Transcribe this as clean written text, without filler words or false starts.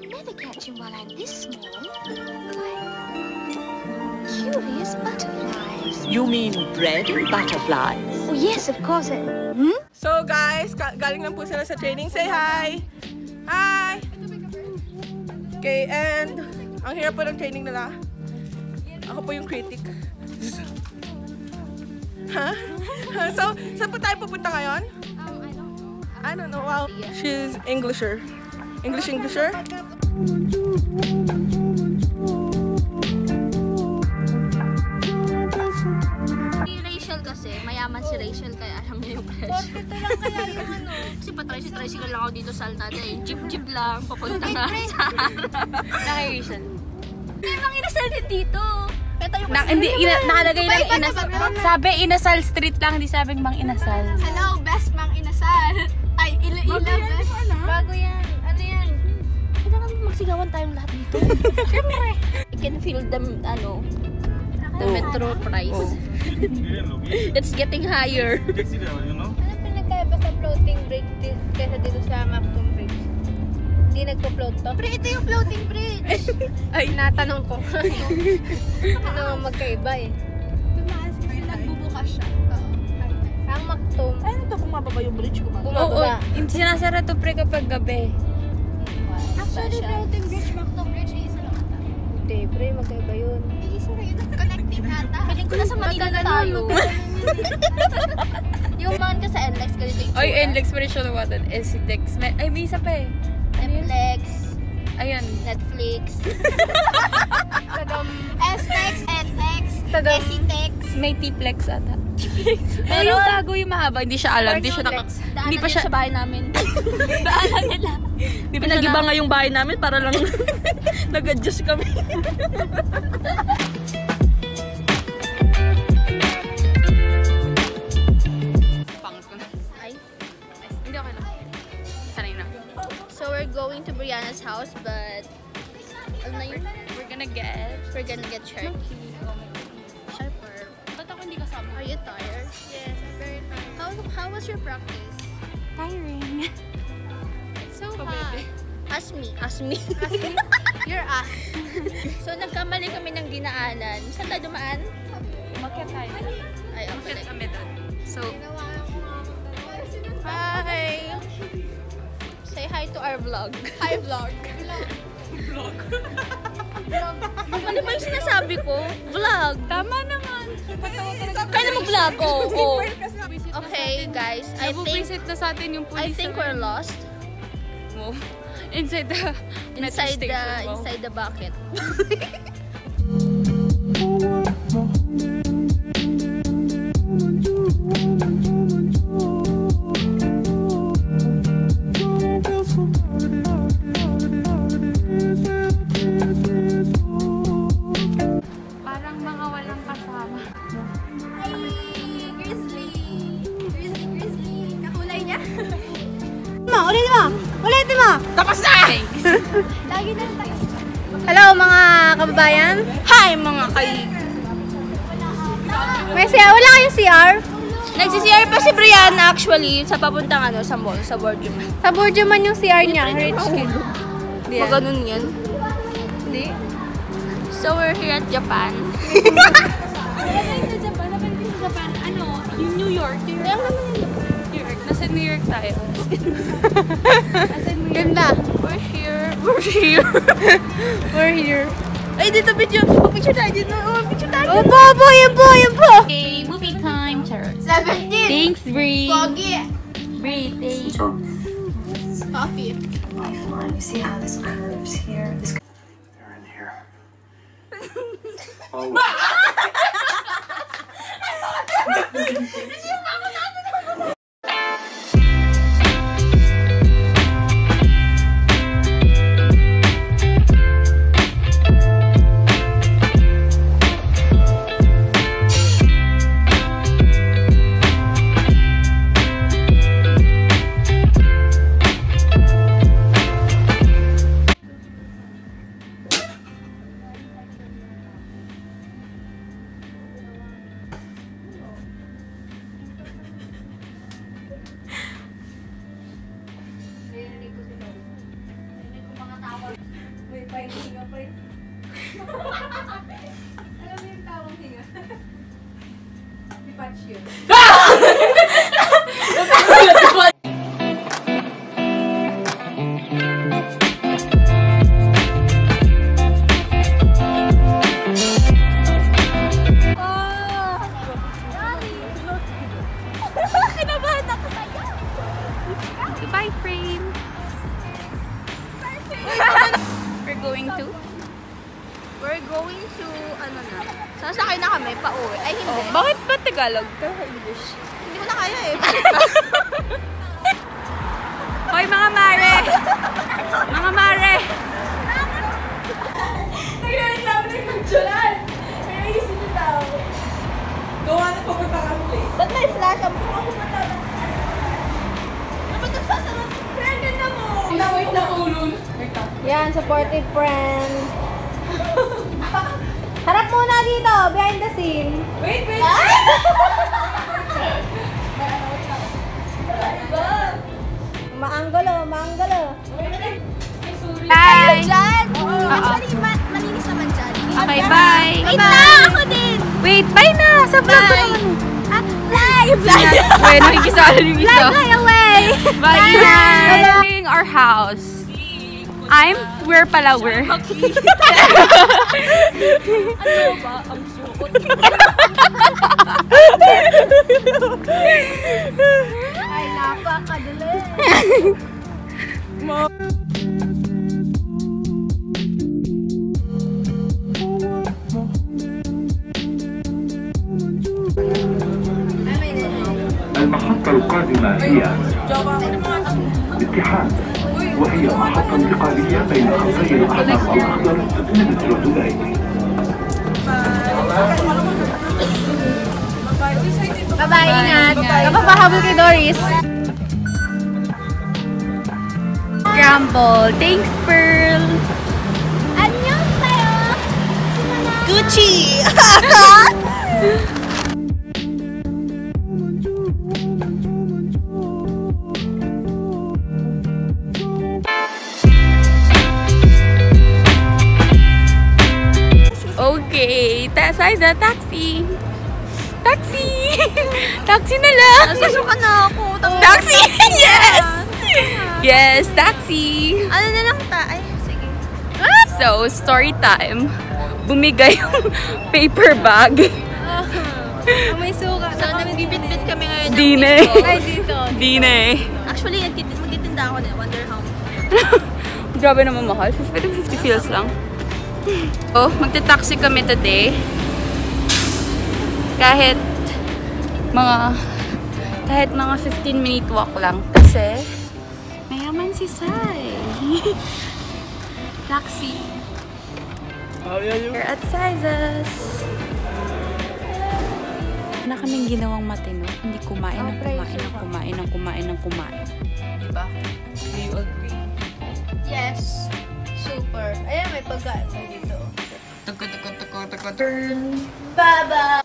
never catch him while I'm this small. Curious butterflies. You mean bread and butterflies? Oh yes, of course. So guys, galing lang po sila sa training. Say hi! Hi! Okay, and ang hirap po ng training nila. Ako po yung critic. Ha? So, saan po tayo pupunta ngayon? I don't know. Wow, she's Englisher. Englisher? Si Rachel kasi, mayaman si Rachel kaya alam niya yung presyo. Ito lang kaya yung ano. Kasi pa-tricycle lang ako dito sa Altada eh. Jeep lang, papunta na sa Rachel. Hindi mang inasal din dito. Hindi, nakalagay lang inasal. Sabi inasal street lang, hindi sabing mang inasal. Hello, best mang inasal. Ay, ila best. Bago yan. Ano yan? Kailangan magsigawan tayong lahat dito. Siyempre. I can feel the metro price. It's getting higher. Ano pinagkaiba sa floating bridge kaysa dito sa Macton Bridge? Hindi nagpo-float to? Pero ito yung floating bridge! Ay, natanong ko. Ano magkaiba eh. Tumaas kasi nagbubukas siya. Ang Macton. Ay, ito bumababa yung bridge ko ba? Oo, sinasara to pre kapag gabi. Actually, floating bridge, Macton Bridge, isa lang ata. Hindi, pre, magkaiba yun. Isa na yun, connecting ata. Feeling ko nasa Manila na tayo. Yung man ka sa NLEX, ganito yung Oy, NLEX pa rin siya nawadan. SCTEX. Ay, may isa pa eh. Netflix. Ayun. Netflix. STEX, NTEX, SCTEX. May T-Plex ata. Pero yung gago yung mahaba, hindi siya alam. Hindi siya hindi pa siya sa bahay namin. Daanan nila. Pinag-iba nga yung bahay namin para lang nag-adjust kami. Pangat ko na. Ay? Hindi okay lang. Sanay na. So we're going to Brianna's house, but We're gonna get Sharky. Sharper. Ba't ako hindi kasama? Are you tired? Yes, I'm very tired. How was your practice? Tiring. So Oh, hot. baby. Ask me. You're us. So nagkamali kami ng dinaanan. Saan tayo dumaan? Umakyat tayo. Ay, Umakyat okay. kami doon. So, Hi! Say hi to our vlog. Hi vlog. Vlog. Ano ba yung sinasabi ko? Vlog. tama naman. Kaya mag-vlog ko. Okay, guys. I Nabubisit na sa atin yung police. think we're lost. Mo. Inside the metro station. Wow. Inside the bucket. Parang mga walang kasama. Ay, grizzly. Grizzly. Kakulay niya. Ulitin mo! Tapos na! Thanks. Lagi na tayo. Hello mga kababayan! Hi mga kay... May CR? Wala kayong CR? Nagsi-CR pa si Brianna actually sa papuntang sa mall, sa boardroom. Sa Borjo man yung CR niya. Rich kid. Yeah. Ganun yan. Hindi? So we're here at Japan. Sa Japan, ano, yung New York. New York. Nasa New York tayo. Ganda. We're here. We're here. Ay, dito video. Picture tayo dito. Picture tayo. Opo, yan po. Okay, movie time. Charot. 17. Thanks, Bree. Pogi. Bree, thanks. Coffee. Lifeline. You see how this curves here? They're in here. Oh. mo yung tawang hinga? Ipatch yun. Goodbye, frame. We're going to? We're going to, ano na. Sasakay na kami, pa-uwi. Ay, hindi. Oh, bakit ba Tagalog? Pero English. Hindi ko na kaya eh. Hoy, mga mare! Mga mare! Nagalit namin ng pagsulan. Kaya isip yung tao. Gawa na papunta ka place. Ba't may flash? Ang buka pumunta na. Dapat nagsasarap. Kaya ganda mo. Wait na ulun. Yan, supportive friend. Harap muna dito, behind the scene. Wait. Maanggolo. Bye! Dyan! Actually, malinis naman dyan. Okay, bye! Wait na! Ako din! Wait, bye na! Sa vlog ko naman. Fly! Wait, nakikisala yung isa. Fly away! Bye, Ian! Leaving our house. We're pala, we're. Ano ba? Ang suot. Ay, napakadali. المحطة القادمة هي اتحاد، وهي محطة انتقالية بين خطي الأحمر والأخضر لمترو دبي. Bye-bye, ingat. Napapahabol kay Doris. Scramble. Thanks, Pearl. Annyeong sayo! Gucci! Okay. Xyza, taxi. Taxi! Taxi na lang! Nasusuka na ako. Taxi! Yes! Yes, taxi! Ano na lang ta? Ay, sige. So, story time. Bumigay yung paper bag. May suka. So, nagbibit-bit kami ngayon. ng Dine. Facebook. Ay, dito. Dine. Actually, magtitinda ako din. Wonder how. Grabe naman mahal. 50 feels lang. Oh, magta-taxi kami today. Kahit mga 15-minute walk lang. Kasi mayaman si Sai. Taxi. We're at Xyza's. Na kaming ginawang matino. Hindi kumain ng kumain. Diba? Do you agree? Yes. Super. Ayan, may pagkain dito. Tuko. Bye-bye!